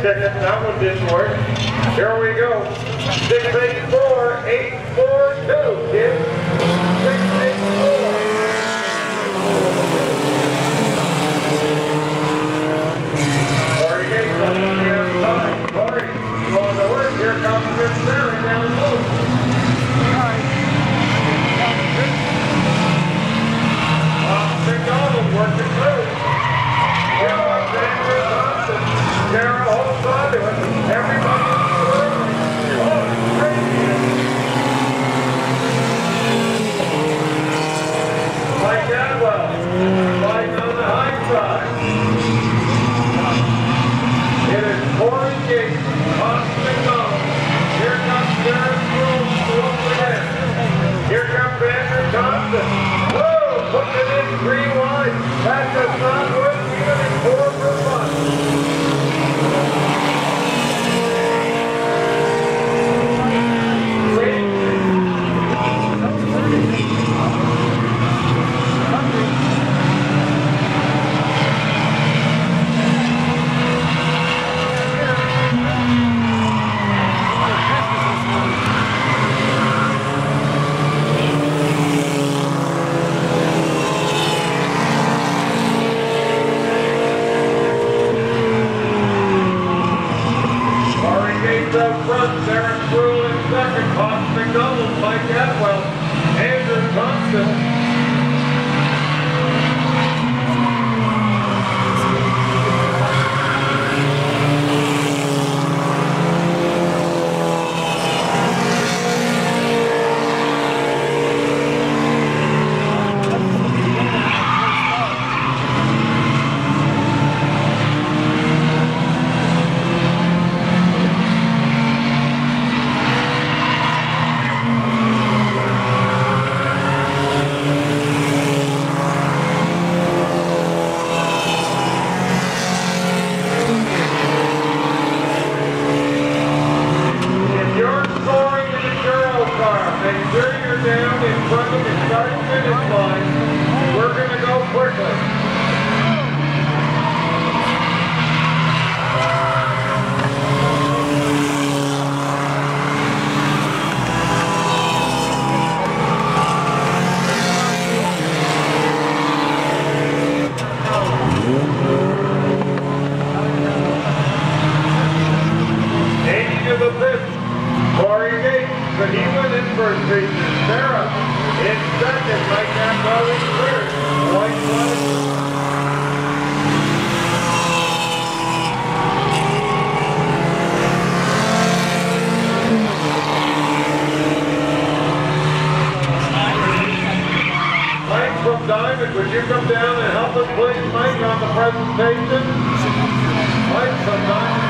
ticket. That one didn't work. Here we go. 684-842, kids. 684. Corey Gates on the other side. Corey, going to work. Here comes Miss Sarah down low. McDonald working through. Sarah holds on to it. Everybody's swirling. Oh, it's crazy. Like that well. Like on the high side. It is Corey Gates. Off McDonald. Here comes Jared Cruz to open it. Here comes Andrew Thompson. Whoa! Putting it in 3 wide. That does not work even in 4 for 1. Up front, Darren Crew in second, Fox McDonald, Mike Atwell, Andrew Thompson. Down in front of the start finish line. We're going to go quickly. Corey Gates, but he went in first region. Sarah in second, Mike Atwell in third. White flag. Mike from Diamond, would you come down and help us please, Mike, on the presentation? Mike from Diamond.